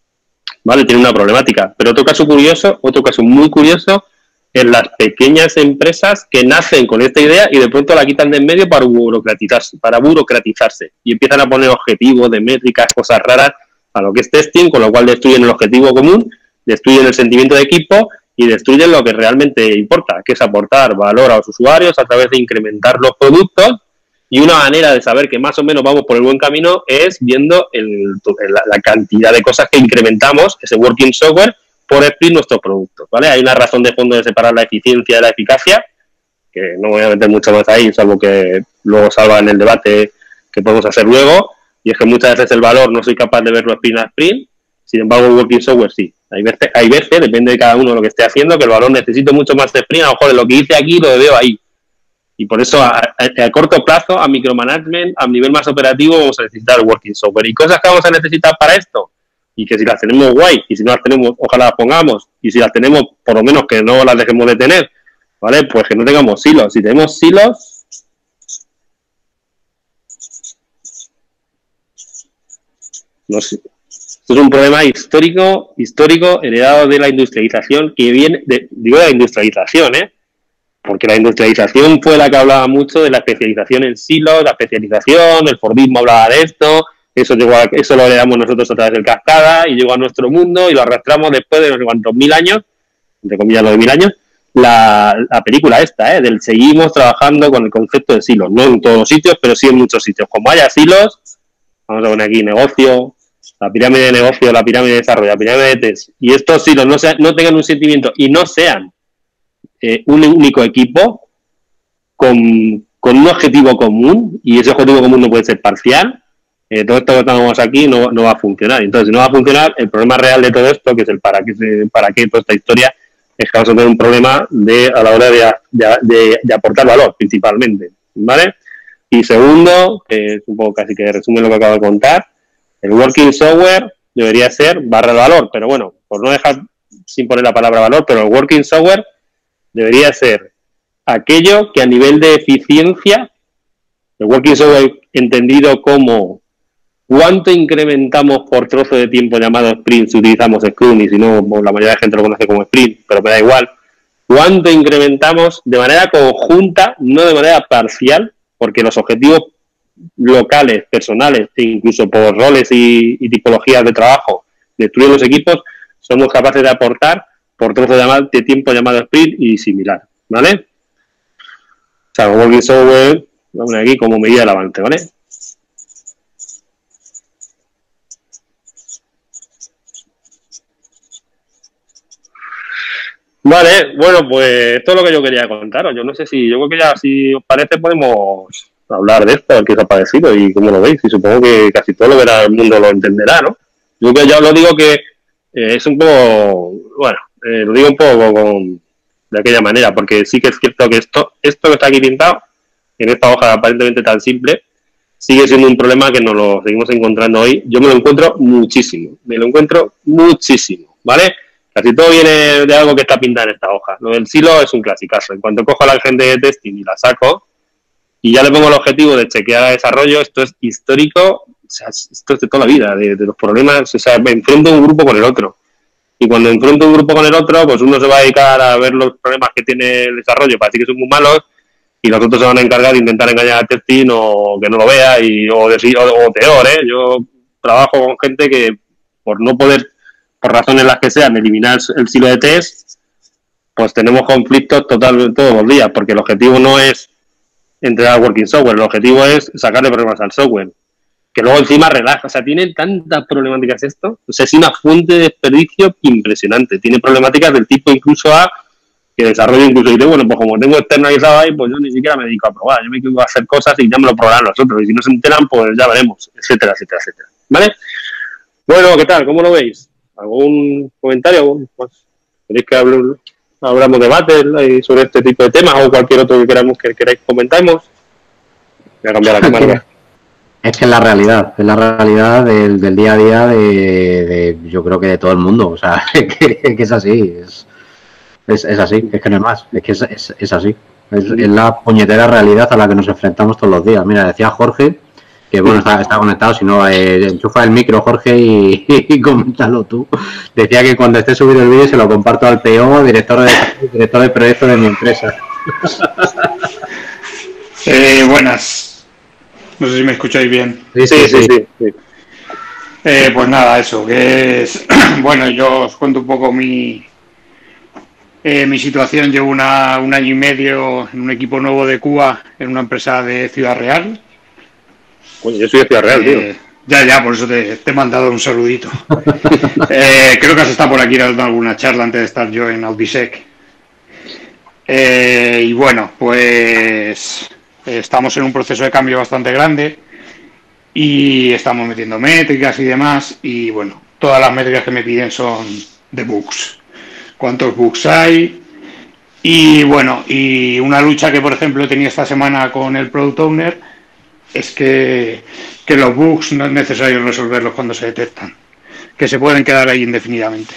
¿vale? Tiene una problemática. Pero otro caso curioso, otro caso muy curioso, en las pequeñas empresas que nacen con esta idea y de pronto la quitan de en medio para burocratizarse, para burocratizarse y empiezan a poner objetivos de métricas, cosas raras a lo que es testing, con lo cual destruyen el objetivo común, destruyen el sentimiento de equipo y destruyen lo que realmente importa, que es aportar valor a los usuarios a través de incrementar los productos. Y una manera de saber que más o menos vamos por el buen camino es viendo el, la, la cantidad de cosas que incrementamos, ese working software, por sprint nuestros productos, ¿vale? Hay una razón de fondo de separar la eficiencia de la eficacia, que no voy a meter mucho más ahí, salvo que luego salga en el debate que podemos hacer luego, y es que muchas veces el valor no soy capaz de verlo sprint a sprint, sin embargo el working software sí. Hay veces, hay veces, depende de cada uno de lo que esté haciendo, que el valor necesito mucho más de sprint, a lo mejor de lo que hice aquí lo veo ahí. Y por eso a, a, a corto plazo, a micromanagement, a nivel más operativo, vamos a necesitar el working software. ¿Y cosas que vamos a necesitar para esto? Y que si las tenemos guay, y si no las tenemos, ojalá las pongamos, y si las tenemos, por lo menos que no las dejemos de tener, ¿vale? Pues que no tengamos silos. Si tenemos silos, no sé, Esto es un problema histórico, histórico, heredado de la industrialización que viene, de, digo de la industrialización, ¿eh? Porque la industrialización fue la que hablaba mucho de la especialización en silos, la especialización, el Fordismo hablaba de esto, eso llegó a, eso lo heredamos nosotros a través del Cascada y llegó a nuestro mundo y lo arrastramos después de no sé cuántos mil años, entre comillas lo de mil años, la, la película esta, ¿eh? Del seguimos trabajando con el concepto de silos, no en todos los sitios, pero sí en muchos sitios. Como haya silos, vamos a poner aquí negocio, la pirámide de negocio, la pirámide de desarrollo, la pirámide de test, y estos silos no, sea, no tengan un sentimiento y no sean Eh, un único equipo con, con un objetivo común, y ese objetivo común no puede ser parcial, eh, todo esto que estamos aquí no, no va a funcionar. Entonces, si no va a funcionar, el problema real de todo esto, que es el para qué, para qué toda esta historia, es que vamos a tener un problema de, a la hora de, de, de, de aportar valor, principalmente, ¿vale? Y segundo, que es un poco casi que resume lo que acabo de contar, el working software debería ser barra de valor, pero bueno, por no dejar sin poner la palabra valor, pero el working software debería ser aquello que a nivel de eficiencia, el working software entendido como cuánto incrementamos por trozo de tiempo llamado sprint, si utilizamos Scrum, y si no, la mayoría de gente lo conoce como sprint, pero me da igual, cuánto incrementamos de manera conjunta, no de manera parcial, porque los objetivos locales, personales, e incluso por roles y, y tipologías de trabajo de los equipos, somos capaces de aportar por trozo de tiempo llamado sprint y similar, ¿vale? O sea, working software, vamos aquí como medida del avance, ¿vale? Vale, bueno, pues esto es lo que yo quería contaros. Yo no sé si, yo creo que ya, si os parece, podemos hablar de esto, a ver qué os ha parecido y cómo lo veis. Y supongo que casi todo lo verá, el mundo lo entenderá, ¿no? Yo que ya os lo digo que eh, es un poco, bueno, Eh, lo digo un poco con, de aquella manera, porque sí que es cierto que esto, esto que está aquí pintado, en esta hoja aparentemente tan simple, sigue siendo un problema que nos lo seguimos encontrando hoy. Yo me lo encuentro muchísimo, me lo encuentro muchísimo, ¿vale? Casi todo viene de algo que está pintado en esta hoja. Lo del silo es un clasicazo. En cuanto cojo a la gente de testing y la saco, y ya le pongo el objetivo de chequear a desarrollo, esto es histórico, o sea, esto es de toda la vida, de, de los problemas, o sea, me enfrento un grupo con el otro. Y cuando enfrento un grupo con el otro, pues uno se va a dedicar a ver los problemas que tiene el desarrollo para decir que son muy malos, y los otros se van a encargar de intentar engañar al testing o que no lo vea, y, o, decir, o, o peor, ¿eh? Yo trabajo con gente que, por no poder, por razones las que sean, eliminar el silo de test, pues tenemos conflictos total, todos los días, porque el objetivo no es entregar working software, el objetivo es sacarle problemas al software. Que luego encima relaja, o sea, tiene tantas problemáticas esto, o sea, es una fuente de desperdicio impresionante, tiene problemáticas del tipo incluso a que desarrollo incluso y dice, bueno, pues como tengo externalizado ahí, pues yo ni siquiera me dedico a probar, yo me dedico a hacer cosas y ya me lo probarán los otros, y si no se enteran, pues ya veremos, etcétera, etcétera, etcétera, ¿vale? Bueno, ¿qué tal? ¿Cómo lo veis? ¿Algún comentario? Pues, ¿queréis que hable, hablamos debate sobre este tipo de temas o cualquier otro que queramos que queráis comentamos? Voy a cambiar la cámara. Es que es la realidad, es la realidad del, del día a día de, de, yo creo que de todo el mundo, o sea, es que, que es así, es, es, es así, es que no es más, es que es, es, es así, es, es la puñetera realidad a la que nos enfrentamos todos los días. Mira, decía Jorge, que bueno, está, está conectado, si no, eh, enchufa el micro, Jorge, y, y coméntalo tú. Decía que cuando esté subido el vídeo se lo comparto al P O, director de, director de proyecto de mi empresa. Eh, buenas. No sé si me escucháis bien. Sí, sí, sí. sí, sí. Eh, pues nada, eso, que es... Bueno, yo os cuento un poco mi eh, mi situación. Llevo una, un año y medio en un equipo nuevo de Cuba, en una empresa de Ciudad Real. Bueno, yo soy de Ciudad Real, eh, tío. Ya, ya, por eso te, te he mandado un saludito. eh, creo que has estado por aquí dando alguna charla antes de estar yo en Audisec. Eh, y bueno, pues... Estamos en un proceso de cambio bastante grande y estamos metiendo métricas y demás, y bueno, todas las métricas que me piden son de bugs. ¿Cuántos bugs hay? Y bueno, y una lucha que por ejemplo he tenido esta semana con el Product Owner es que, que los bugs no es necesario resolverlos cuando se detectan, que se pueden quedar ahí indefinidamente.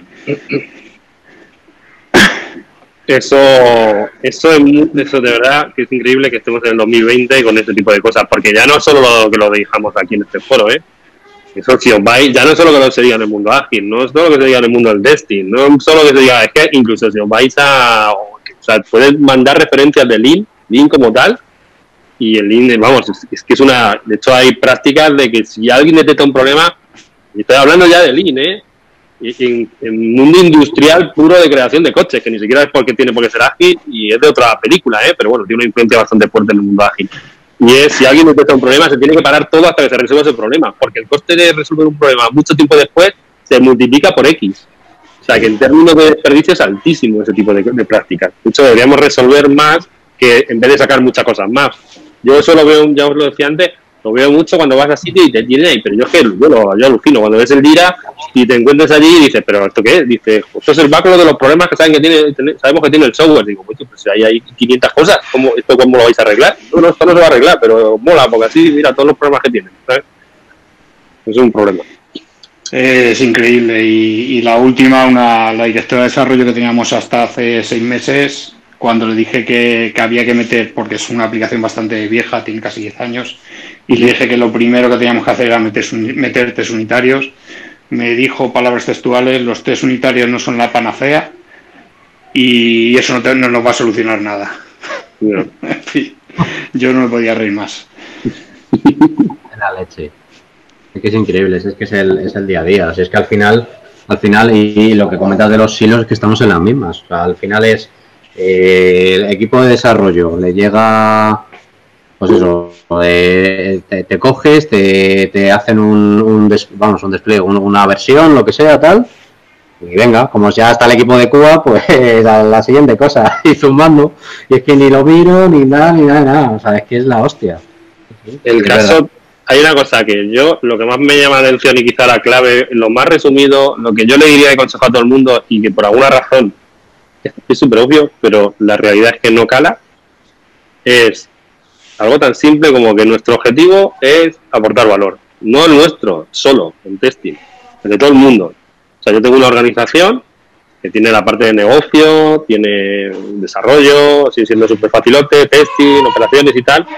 Eso, eso, es, eso de verdad que es increíble que estemos en el dos mil veinte con este tipo de cosas, porque ya no solo lo que lo dejamos aquí en este foro, ¿eh? Eso, si os vais, ya no es solo que lo se diga en el mundo ágil, no es solo que se diga en el mundo del testing, no es solo que se diga, es que incluso si os vais a, o sea, puedes mandar referencias de Lean, Lean como tal, y el Lean, vamos, es, es que es una, de hecho hay prácticas de que si alguien detecta un problema, y estoy hablando ya de Lean, ¿eh? En, en mundo industrial puro de creación de coches, que ni siquiera es porque tiene por qué ser ágil, y es de otra película, ¿eh? Pero bueno, tiene una influencia bastante fuerte en el mundo ágil. Y es, si alguien detecta un problema, se tiene que parar todo hasta que se resuelva ese problema, porque el coste de resolver un problema mucho tiempo después se multiplica por X. O sea, que en términos de desperdicio es altísimo ese tipo de, de prácticas. De hecho, deberíamos resolver más que en vez de sacar muchas cosas más. Yo eso lo veo, ya os lo decía antes, lo veo mucho cuando vas a sitio y te tienen ahí, pero yo es que yo, lo, yo alucino, cuando ves el Jira y te encuentras allí y dices, pero ¿esto qué es? Dices, esto es el backlog de los problemas que saben que tiene, sabemos que tiene el software. Digo, pues, pues ahí hay quinientas cosas, ¿cómo, ¿esto cómo lo vais a arreglar? No, no, esto no se va a arreglar, pero mola, porque así mira todos los problemas que tienen, ¿sabes? Eso es un problema. Eh, es increíble. Y, y la última, una, la directora de desarrollo que teníamos hasta hace seis meses, cuando le dije que, que había que meter, porque es una aplicación bastante vieja, tiene casi diez años, y le dije que lo primero que teníamos que hacer era meter, meter test unitarios, me dijo palabras textuales, los test unitarios no son la panacea y eso no, te, no nos va a solucionar nada. No. En fin, yo no me podía reír más. La leche. Es que es increíble, es que es el, es el día a día. O sea, es que al final, al final y, y lo que comentas de los silos es que estamos en las mismas. O sea, al final es eh, el equipo de desarrollo le llega, pues eso, de, te, te coges, te, te hacen un, un des, vamos, un despliegue, un, una versión, lo que sea, tal, y venga, como ya está el equipo de Cuba, pues la, la siguiente cosa, y zumbando, y es que ni lo miro, ni nada, ni nada, nada, o sea, es que es la hostia. El es caso, verdad. Hay una cosa que yo, lo que más me llama la atención y quizá la clave, lo más resumido, lo que yo le diría de consejo a todo el mundo y que por alguna razón es súper obvio, pero la realidad es que no cala, es algo tan simple como que nuestro objetivo es aportar valor, no el nuestro solo, en testing, el de todo el mundo. O sea, yo tengo una organización que tiene la parte de negocio, tiene desarrollo, sigue siendo súper facilote, testing, operaciones y tal,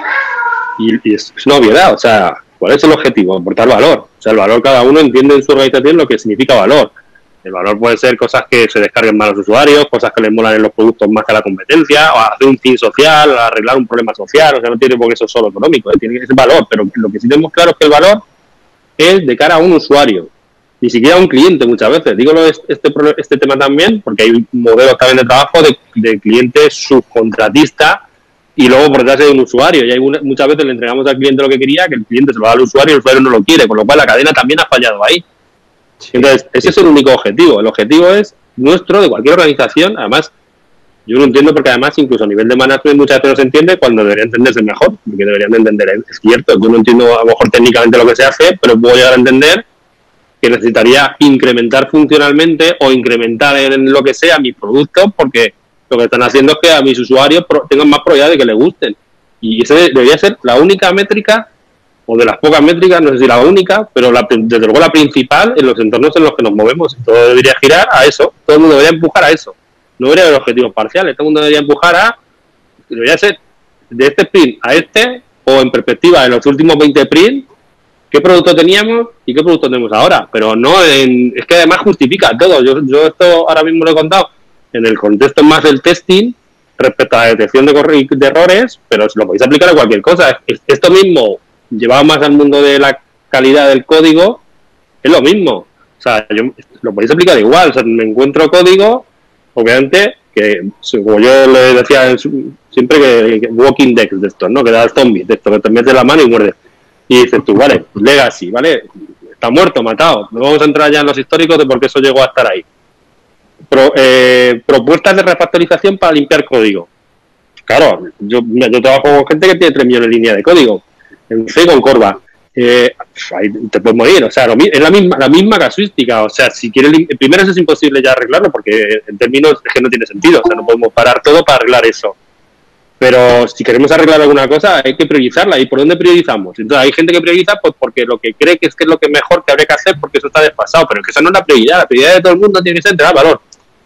y, y es, es una obviedad. O sea, ¿cuál es el objetivo? Aportar valor. O sea, el valor, cada uno entiende en su organización lo que significa valor. El valor puede ser cosas que se descarguen más a los usuarios, cosas que les molan en los productos más que a la competencia, o hacer un fin social, arreglar un problema social. O sea, no tiene por qué eso solo económico, ¿eh? Tiene que ser valor, pero lo que sí tenemos claro es que el valor es de cara a un usuario, ni siquiera a un cliente muchas veces. Digo este, este tema también porque hay modelos también de trabajo de, de cliente subcontratista y luego por detrás de un usuario, y hay una, muchas veces le entregamos al cliente lo que quería, que el cliente se lo da al usuario y el usuario no lo quiere, con lo cual la cadena también ha fallado ahí. Entonces, ese es el único objetivo. El objetivo es nuestro, de cualquier organización. Además, yo lo entiendo porque además, incluso a nivel de management, muchas veces no se entiende cuando debería entenderse mejor, porque deberían de entender. Es cierto, yo no entiendo a lo mejor técnicamente lo que se hace, pero puedo llegar a entender que necesitaría incrementar funcionalmente o incrementar en lo que sea mis productos, porque lo que están haciendo es que a mis usuarios tengan más probabilidad de que les gusten. Y esa debería ser la única métrica, o de las pocas métricas, no sé si la única, pero la, desde luego la principal en los entornos en los que nos movemos. Todo debería girar a eso, todo el mundo debería empujar a eso. No debería haber objetivos parciales, todo el mundo debería empujar a, debería ser de este sprint a este, o en perspectiva de los últimos veinte sprints, qué producto teníamos y qué producto tenemos ahora. Pero no, en, es que además justifica todo. Yo, yo esto ahora mismo lo he contado en el contexto más del testing, respecto a la detección de, de errores, pero si lo podéis aplicar a cualquier cosa. Esto mismo, llevado más al mundo de la calidad del código, es lo mismo. O sea, yo, lo podéis aplicar igual. O sea, me encuentro código, obviamente, que como yo le decía siempre, que, que walking decks de estos, ¿no? Que da el zombie, de esto, que te metes la mano y muerdes. Y dices tú, vale, legacy, ¿vale? Está muerto, matado. No vamos a entrar ya en los históricos de por qué eso llegó a estar ahí. Pro, eh, propuestas de refactorización para limpiar código. Claro, yo, yo trabajo con gente que tiene tres millones de líneas de código. En C con Corva. Eh, ahí te puedes morir. O sea, es la misma, la misma casuística. O sea, si quieres, primero eso es imposible ya arreglarlo porque en términos es que no tiene sentido. O sea, no podemos parar todo para arreglar eso. Pero si queremos arreglar alguna cosa, hay que priorizarla. ¿Y por dónde priorizamos? Entonces, hay gente que prioriza pues porque lo que cree que es, que es lo que mejor que habría que hacer porque eso está desfasado. Pero es que eso no es la prioridad. La prioridad de todo el mundo tiene que ser entregar valor.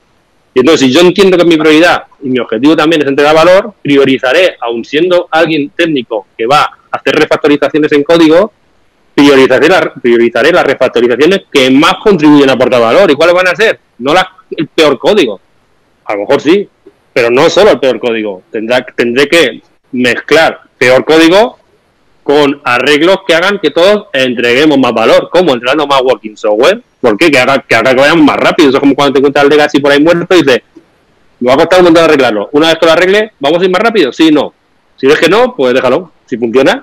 Y entonces, si yo entiendo que mi prioridad y mi objetivo también es entregar valor, priorizaré, aun siendo alguien técnico que va a hacer refactorizaciones en código, priorizaré, la, priorizaré las refactorizaciones que más contribuyen a aportar valor. ¿Y cuáles van a ser? No la, el peor código. A lo mejor sí, pero no solo el peor código. Tendrá, tendré que mezclar peor código con arreglos que hagan que todos entreguemos más valor. ¿Cómo? Entregando más working software. ¿Por qué? Que haga que, haga que vayamos más rápido. Eso es como cuando te encuentras el legacy por ahí muerto y dices, me va a costar un montón de arreglarlo. Una vez que lo arregle, ¿vamos a ir más rápido? Sí, no. Si ves que no, pues déjalo. Si funciona.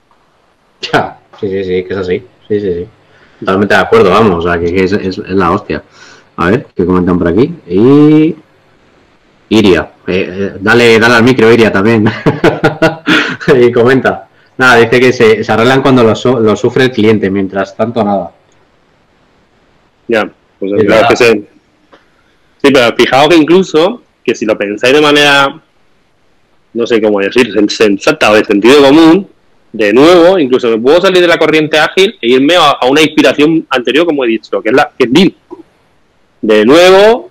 Ya, sí, sí, sí, que es así. Sí, sí, sí. Totalmente de acuerdo, vamos. O sea, que, que es, es, es la hostia. A ver, ¿qué comentan por aquí? Y... Iria. Eh, eh, dale, dale al micro, Iria, también. Y comenta. Nada, dice que se, se arreglan cuando lo, su, lo sufre el cliente. Mientras tanto, nada. Ya, pues es claro que se... Sí, pero fijaos que incluso, que si lo pensáis de manera, no sé cómo decir, sensata o de sentido común, de nuevo, incluso me puedo salir de la corriente ágil e irme a, a una inspiración anterior, como he dicho, que es la que es Lean. De nuevo,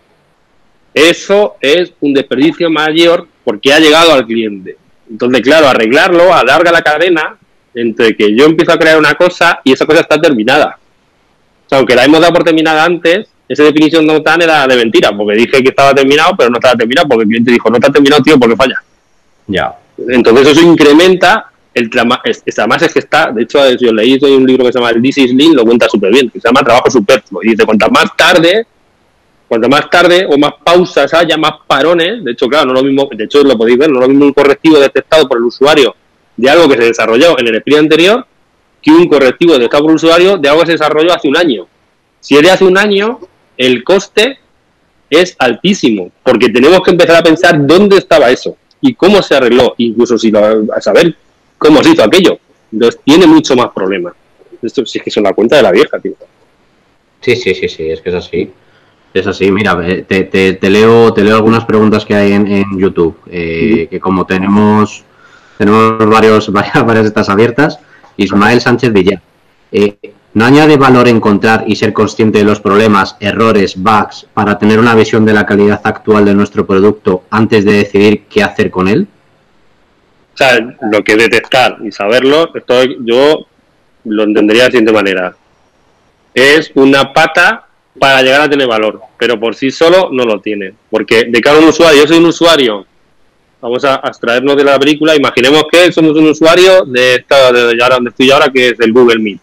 eso es un desperdicio mayor porque ha llegado al cliente. Entonces, claro, arreglarlo alarga la cadena entre que yo empiezo a crear una cosa y esa cosa está terminada. O sea, aunque la hemos dado por terminada antes, esa definición no tan era de mentira, porque dije que estaba terminado, pero no estaba terminado, porque el cliente dijo, no está terminado, tío, porque falla. Ya. Entonces eso incrementa el trama, es, es, además es que está, de hecho, si os leéis, hay un libro que se llama This is Lean, lo cuenta súper bien, que se llama Trabajo Superfluo, y dice, cuanto más tarde, cuanto más tarde o más pausas haya, más parones, de hecho, claro, no lo mismo, de hecho lo podéis ver, no lo mismo un correctivo detectado por el usuario de algo que se desarrolló en el sprint anterior, que un correctivo detectado por el usuario de algo que se desarrolló hace un año. Si es de hace un año, el coste es altísimo, porque tenemos que empezar a pensar dónde estaba eso y cómo se arregló, incluso si lo, a saber cómo se hizo aquello. Entonces tiene mucho más problemas. Esto sí es que son la cuenta de la vieja, tío. Sí, sí, sí, sí, es que es así. Es así, mira, te, te, te leo te leo algunas preguntas que hay en, en YouTube, eh, sí. Que como tenemos tenemos varios varias, varias de estas abiertas. Ismael Sánchez Villar. Eh, ¿No añade valor encontrar y ser consciente de los problemas, errores, bugs, para tener una visión de la calidad actual de nuestro producto antes de decidir qué hacer con él? O sea, lo que detectar y saberlo, esto yo lo entendería de la siguiente manera. Es una pata para llegar a tener valor, pero por sí solo no lo tiene. Porque de cada un usuario, yo soy un usuario, vamos a abstraernos de la película, imaginemos que somos un usuario de esta, de ahora donde estoy ahora, que es el Google Meet.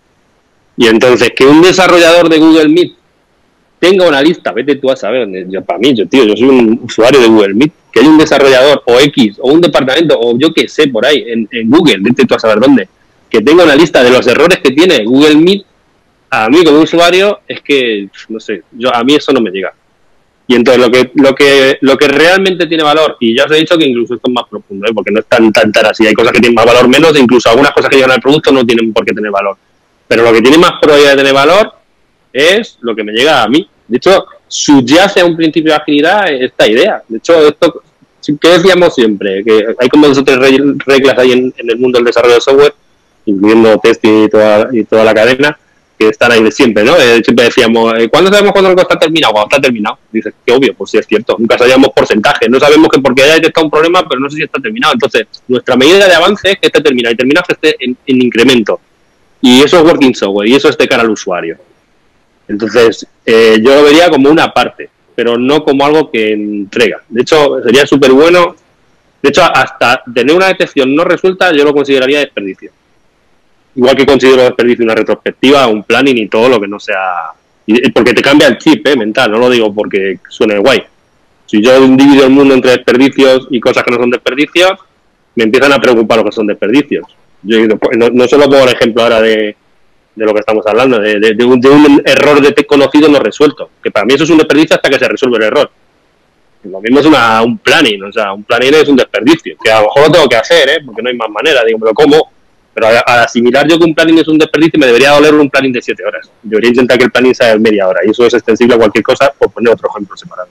Y entonces, que un desarrollador de Google Meet tenga una lista, vete tú a saber, yo, para mí, yo tío, yo soy un usuario de Google Meet, que hay un desarrollador o X, o un departamento, o yo qué sé, por ahí, en, en Google, vete tú a saber dónde, que tenga una lista de los errores que tiene Google Meet, a mí como usuario, es que, no sé, yo a mí eso no me llega. Y entonces, lo que lo que lo que realmente tiene valor, y ya os he dicho que incluso esto es más profundo, ¿eh? Porque no es tan, tan, tan así, hay cosas que tienen más valor menos, e incluso algunas cosas que llegan al producto no tienen por qué tener valor. Pero lo que tiene más probabilidad de tener valor es lo que me llega a mí. De hecho, subyace a un principio de agilidad esta idea. De hecho, esto que decíamos siempre, que hay como dos o tres reglas ahí en, en el mundo del desarrollo de software, incluyendo testing y toda, y toda la cadena, que están ahí de siempre, ¿no? Eh, siempre decíamos, ¿cuándo sabemos cuándo algo está terminado? Cuando está terminado. Dices, qué obvio, pues sí es cierto. Nunca sabíamos porcentaje. No sabemos que porque haya detectado un problema, pero no sé si está terminado. Entonces, nuestra medida de avance es que esté terminado y terminado que esté en, en incremento. Y eso es working software y eso es de cara al usuario. Entonces, eh, yo lo vería como una parte, pero no como algo que entrega. De hecho, sería súper bueno. De hecho, hasta tener una detección no resuelta, yo lo consideraría desperdicio. Igual que considero desperdicio una retrospectiva, un planning y todo lo que no sea... Porque te cambia el chip, ¿eh? Mental, no lo digo porque suene guay. Si yo divido el mundo entre desperdicios y cosas que no son desperdicios, me empiezan a preocupar lo que son desperdicios. Yo no, no solo pongo el ejemplo ahora de, de lo que estamos hablando, de, de, de, un, de un error de conocido no resuelto, que para mí eso es un desperdicio hasta que se resuelve el error. Lo mismo es una, un planning, o sea, un planning es un desperdicio, que a lo mejor lo tengo que hacer, ¿eh? Porque no hay más manera, digo, me lo como, pero al asimilar yo que un planning es un desperdicio, me debería doler un planning de siete horas. Debería intentar que el planning sea de media hora, y eso es extensible a cualquier cosa, por poner otro ejemplo separado.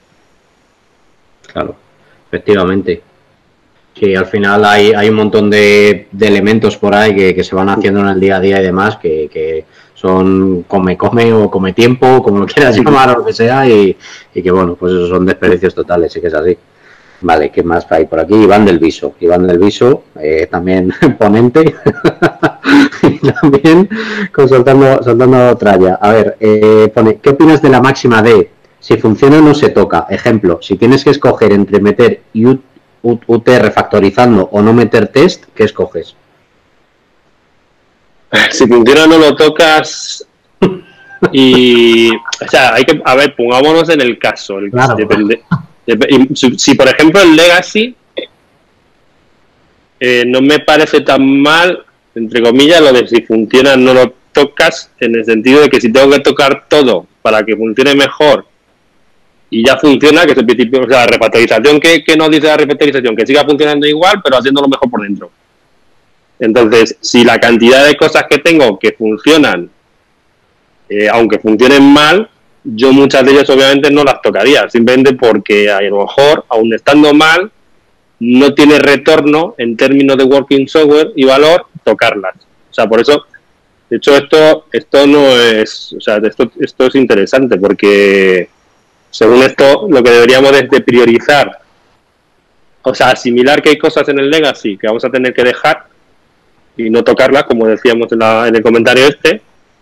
Claro, efectivamente. Sí, al final hay, hay un montón de, de elementos por ahí que, que se van haciendo en el día a día y demás, que, que son come, come o come tiempo, como lo quieras llamar o lo que sea, y, y que bueno, pues esos son desperdicios totales, sí que es así. Vale, ¿qué más hay por aquí? Iván del Viso. Iván del Viso, eh, también ponente, Y también con soltando, soltando tralla. A ver, eh, pone, ¿qué opinas de la máxima de si funciona o no se toca? Ejemplo, si tienes que escoger entre meter U T refactorizando o no meter test, ¿qué escoges? Si funciona no lo tocas y... O sea, hay que... A ver, pongámonos en el caso. El, claro. Depende. Dep si, si, por ejemplo, el Legacy eh, no me parece tan mal, entre comillas, lo de si funciona no lo tocas, en el sentido de que si tengo que tocar todo para que funcione mejor y ya funciona, que es el principio, o sea, la refactorización, que, que no dice la refactorización, que siga funcionando igual, pero haciéndolo mejor por dentro. Entonces, si la cantidad de cosas que tengo que funcionan, eh, aunque funcionen mal, yo muchas de ellas obviamente no las tocaría, simplemente porque a lo mejor, aun estando mal, no tiene retorno en términos de working software y valor tocarlas. O sea, por eso, de hecho, esto esto no es, o sea, esto, esto es interesante, porque según esto, lo que deberíamos es de priorizar, o sea, asimilar que hay cosas en el Legacy que vamos a tener que dejar y no tocarlas, como decíamos en, la, en el comentario este,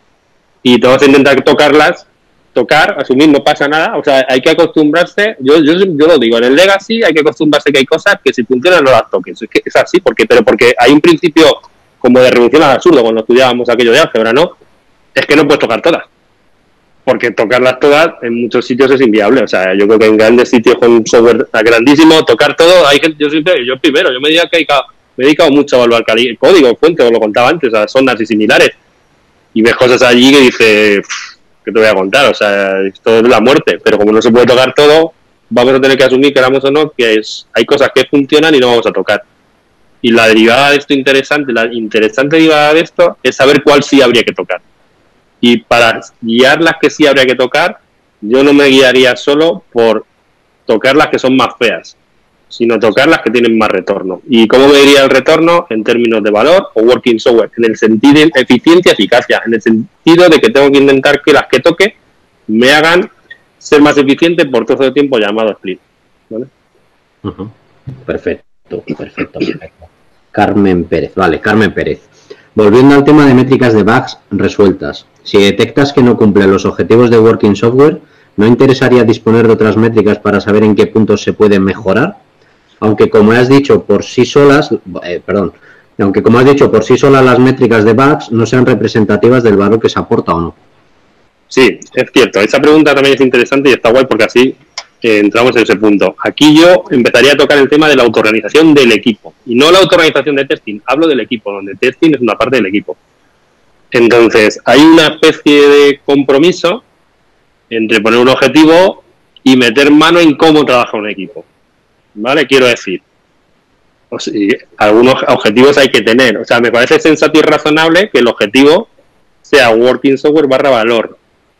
y vamos a intentar tocarlas, tocar, asumir, no pasa nada, o sea, hay que acostumbrarse, yo, yo, yo lo digo, en el Legacy hay que acostumbrarse que hay cosas que si funcionan no las toques, es que es así, porque, pero porque hay un principio como de reducción al absurdo cuando estudiábamos aquello de álgebra, ¿no? Es que no puedes tocar todas, porque tocarlas todas en muchos sitios es inviable, o sea, yo creo que en grandes sitios con software grandísimo, tocar todo, hay gente, yo siempre, yo primero, yo me diría que hay, me he dedicado mucho a evaluar el código, fuente, os lo contaba antes, a sondas y similares, y ves cosas allí que dice, ¿qué te voy a contar? O sea, esto es la muerte, pero como no se puede tocar todo, vamos a tener que asumir, queramos o no, que es, hay cosas que funcionan y no vamos a tocar. Y la derivada de esto interesante, la interesante derivada de esto es saber cuál sí habría que tocar. Y para guiar las que sí habría que tocar, yo no me guiaría solo por tocar las que son más feas, sino tocar las que tienen más retorno. ¿Y cómo me diría el retorno? En términos de valor o working software, en el sentido de eficiencia, eficacia, en el sentido de que tengo que intentar que las que toque me hagan ser más eficiente por trozo de tiempo llamado split. ¿Vale? Uh-huh. Perfecto, perfecto, perfecto. Carmen Pérez, vale, Carmen Pérez. Volviendo al tema de métricas de bugs resueltas, si detectas que no cumplen los objetivos de working software, ¿no interesaría disponer de otras métricas para saber en qué puntos se pueden mejorar? Aunque como has dicho por sí solas, eh, perdón, aunque como has dicho por sí solas las métricas de bugs no sean representativas del valor que se aporta o no. Sí, es cierto. Esa pregunta también es interesante y está guay porque así eh, entramos en ese punto. Aquí yo empezaría a tocar el tema de la autoorganización del equipo. Y no la autoorganización de testing, hablo del equipo, donde testing es una parte del equipo. Entonces, hay una especie de compromiso entre poner un objetivo y meter mano en cómo trabaja un equipo. ¿Vale? Quiero decir, o sea, algunos objetivos hay que tener. O sea, me parece sensato y razonable que el objetivo sea working software barra valor.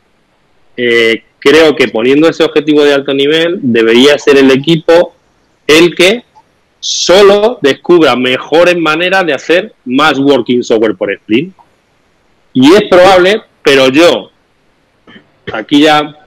Eh, creo que poniendo ese objetivo de alto nivel, debería ser el equipo el que solo descubra mejores maneras de hacer más working software por sprint. Y es probable, pero yo aquí ya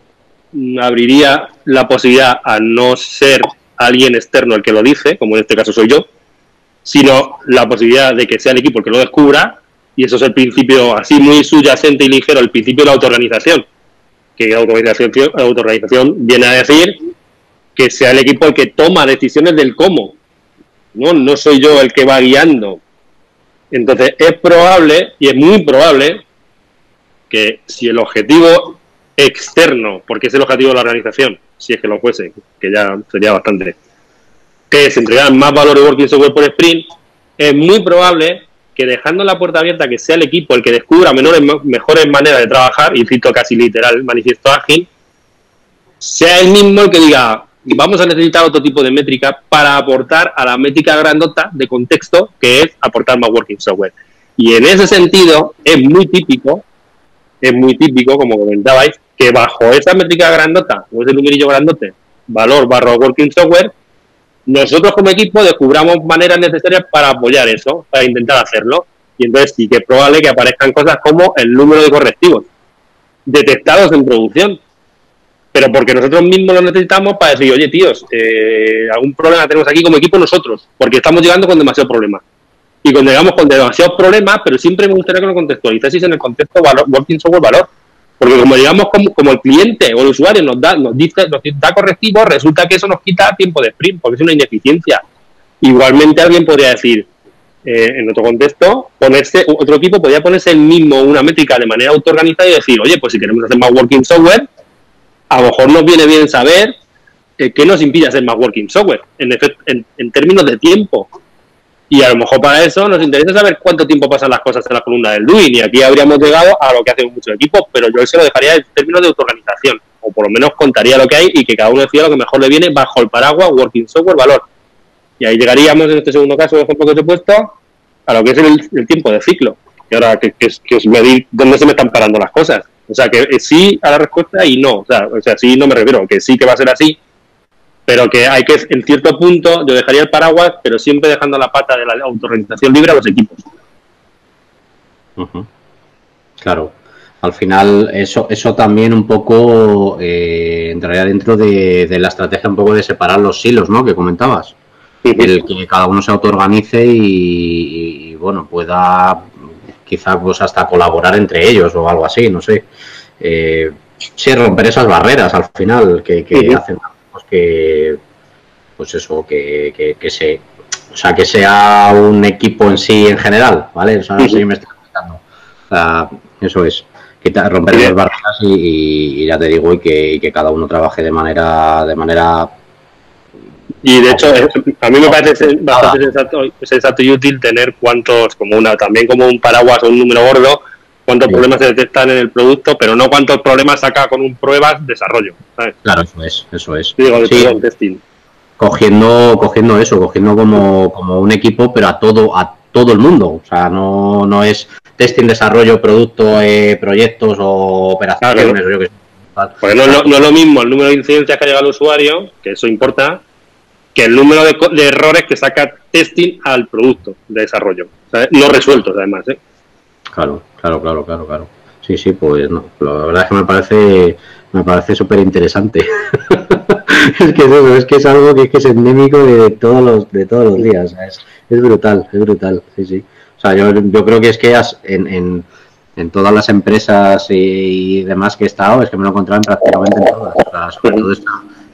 abriría la posibilidad a no ser alguien externo el que lo dice, como en este caso soy yo, sino la posibilidad de que sea el equipo el que lo descubra, y eso es el principio así muy subyacente y ligero, el principio de la autoorganización, que la autorganización, la autorganización viene a decir que sea el equipo el que toma decisiones del cómo, no, no soy yo el que va guiando. Entonces es probable, y es muy probable, que si el objetivo externo, porque es el objetivo de la organización, si es que lo fuese, que ya sería bastante, que es entregar más valor de working software por sprint, es muy probable que dejando la puerta abierta que sea el equipo el que descubra menores, mejores maneras de trabajar, y cito casi literal el manifiesto ágil, sea el mismo el que diga, vamos a necesitar otro tipo de métrica para aportar a la métrica grandota de contexto, que es aportar más working software. Y en ese sentido es muy típico, es muy típico, como comentabais, que bajo esa métrica grandota, o ese numerillo grandote, valor barra working software, nosotros como equipo descubramos maneras necesarias para apoyar eso, para intentar hacerlo. Y entonces sí que es probable que aparezcan cosas como el número de correctivos detectados en producción. Pero porque nosotros mismos lo necesitamos para decir, oye, tíos, eh, algún problema tenemos aquí como equipo nosotros, porque estamos llegando con demasiado problema. y cuando llegamos con demasiados problemas, pero siempre me gustaría que lo contextualizaseis en el contexto valor, working software valor. Porque como digamos, como, como el cliente o el usuario nos da, nos dice, nos da correctivos, resulta que eso nos quita tiempo de sprint, porque es una ineficiencia. Igualmente alguien podría decir, eh, en otro contexto, ponerse, otro equipo podría ponerse el mismo, una métrica de manera autoorganizada y decir, oye, pues si queremos hacer más working software, a lo mejor nos viene bien saber eh, qué nos impide hacer más working software, en, efecto, en, en términos de tiempo. Y a lo mejor para eso nos interesa saber cuánto tiempo pasan las cosas en la columna del doing, y aquí habríamos llegado a lo que hacen muchos equipos, pero yo eso lo dejaría en términos de autoorganización, o por lo menos contaría lo que hay y que cada uno decida lo que mejor le viene bajo el paraguas working software valor. Y ahí llegaríamos, en este segundo caso, el ejemplo que os he puesto, a lo que es el, el tiempo de ciclo, que ahora que, que, es, que es medir dónde se me están parando las cosas. O sea, que sí a la respuesta y no. O sea, o sea, sí no me refiero, que sí que va a ser así, pero que hay que, en cierto punto, yo dejaría el paraguas, pero siempre dejando la pata de la autorganización libre a los equipos. Uh-huh. Claro. Al final, eso eso también un poco eh, entraría dentro de, de la estrategia un poco de separar los silos, ¿no?, que comentabas. Uh-huh. El que cada uno se autoorganice y, y, y, bueno, pueda quizá pues hasta colaborar entre ellos o algo así, no sé. Eh, sí, romper esas barreras al final que, que uh-huh. hacen que pues eso que, que, que se o sea que sea un equipo en sí en general, ¿vale? O sea, no sé si me estoy explicando. O sea, eso es quitar, romper las barreras y, y, y ya te digo y que, y que cada uno trabaje de manera de manera y de hecho a mí me parece bastante sensato, sensato y útil tener cuántos, como una también como un paraguas o un número gordo, cuántos sí. problemas se detectan en el producto, pero no cuántos problemas saca con un pruebas desarrollo, ¿sabes? Claro, eso es, eso es. Sí, digo, sí. Perdón, testing. Cogiendo, cogiendo eso, cogiendo como, como un equipo, pero a todo, a todo el mundo. O sea, no, no es testing, desarrollo, producto, eh, proyectos o operaciones. Claro. O yo que sé. Porque no, no, no es lo mismo el número de incidencias que llega al usuario, que eso importa, que el número de, de errores que saca testing al producto de desarrollo, ¿sabes? No resueltos además, ¿eh? Claro, claro, claro, claro, claro. Sí, sí, pues no. La verdad es que me parece, me parece súper interesante. es que es eso, es que es algo que es que es endémico de todos los, de todos los días. O sea, es, es brutal, es brutal, sí, sí. O sea, yo, yo creo que es que en, en, en todas las empresas y, y demás que he estado, es que me lo he encontrado prácticamente en todas. O sea, sobre todo esta,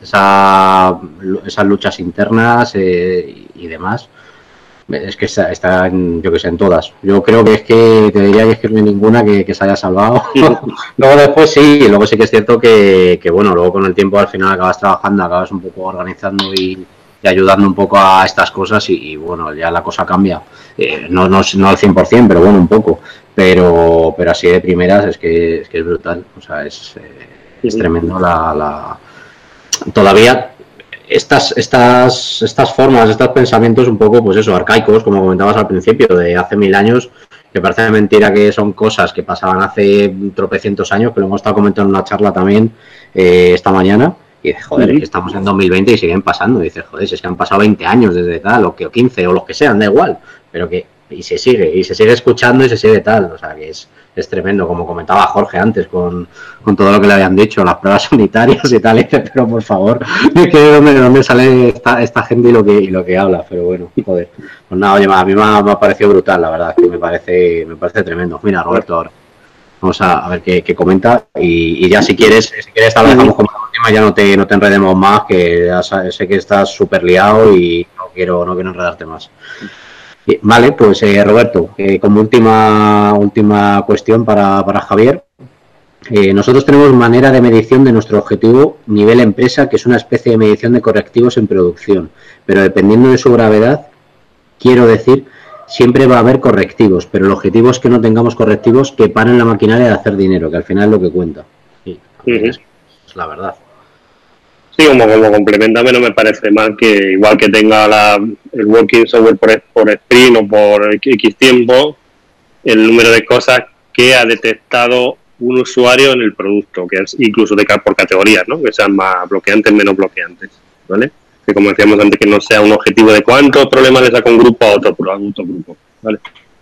esa, esas luchas internas eh, y, y demás. Es que está, está en, yo que sé, en todas. Yo creo que es que te diría que es que no hay ninguna que, que se haya salvado. Luego después sí, luego sí que es cierto que, que, bueno, luego con el tiempo al final acabas trabajando, acabas un poco organizando y, y ayudando un poco a estas cosas y, y bueno, ya la cosa cambia. Eh, no, no, no al cien por cien, pero bueno, un poco. Pero pero así de primeras es que es, que es brutal. O sea, es, eh, es tremendo la, la... Todavía... Estas, estas, estas formas, estos pensamientos un poco, pues eso, arcaicos, como comentabas al principio, de hace mil años, que parece mentira que son cosas que pasaban hace tropecientos años, que lo hemos estado comentando en una charla también eh, esta mañana, y dices, joder, es que estamos en dos mil veinte y siguen pasando, y dices, joder, si es que han pasado veinte años desde tal, o que o quince, o los que sean, da igual, pero que, y se sigue, y se sigue escuchando y se sigue tal, o sea, que es... Es tremendo, como comentaba Jorge antes con, con todo lo que le habían dicho, las pruebas sanitarias y tal, pero por favor, de que de dónde, de dónde sale esta, esta gente y lo que y lo que habla, pero bueno, joder. Pues nada, oye, a mí me ha, me ha parecido brutal, la verdad, que me parece, me parece tremendo. Mira, Roberto, ahora vamos a, a ver qué, qué comenta y, y ya si quieres, si quieres tal vez dejamos como la última, ya no te, no te enredemos más, que ya sé que estás súper liado y no quiero, no quiero enredarte más. Vale, pues eh, Roberto, eh, como última última cuestión para, para Javier, eh, nosotros tenemos manera de medición de nuestro objetivo nivel empresa, que es una especie de medición de correctivos en producción, pero dependiendo de su gravedad, quiero decir, siempre va a haber correctivos, pero el objetivo es que no tengamos correctivos que paren la maquinaria de hacer dinero, que al final es lo que cuenta. Sí, uh-huh. es, es la verdad. Sí, como, como complementame no me parece mal que igual que tenga la, el working software por, por sprint o por X tiempo, el número de cosas que ha detectado un usuario en el producto, que es incluso de por categorías, ¿no? Que sean más bloqueantes, menos bloqueantes, ¿vale? Que como decíamos antes, que no sea un objetivo de cuántos problemas le saca un grupo a otro, a otro grupo, ¿vale?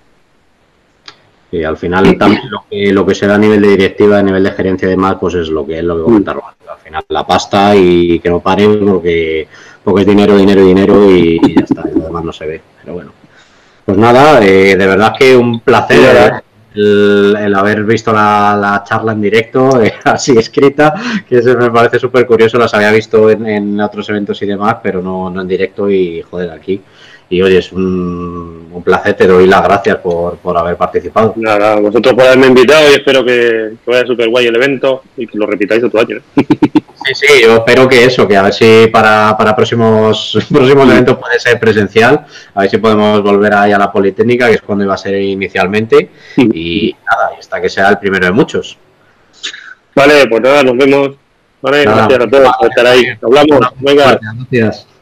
Y al final también lo que, lo que se da a nivel de directiva, a nivel de gerencia y demás, pues es lo que es lo que comenta Roberto. Al final la pasta y que no pare porque, porque es dinero, dinero, dinero y, y ya está, y lo demás no se ve. Pero bueno, Pues nada, eh, de verdad que un placer eh, el, el haber visto la, la charla en directo, eh, así escrita, que se me parece súper curioso. Las había visto en, en otros eventos y demás, pero no, no en directo y joder, aquí. Y oye, es un, un placer, te doy las gracias por, por haber participado. Nada, vosotros por haberme invitado y espero que, que vaya súper guay el evento y que lo repitáis otro año. Sí, sí, yo espero que eso, que a ver si para, para próximos próximos eventos puede ser presencial, a ver si podemos volver ahí a la Politécnica, que es cuando iba a ser inicialmente, y nada, y hasta que sea el primero de muchos. Vale, pues nada, nos vemos. Vale, nada, gracias a todos por estar ahí. Hablamos, venga. Gracias.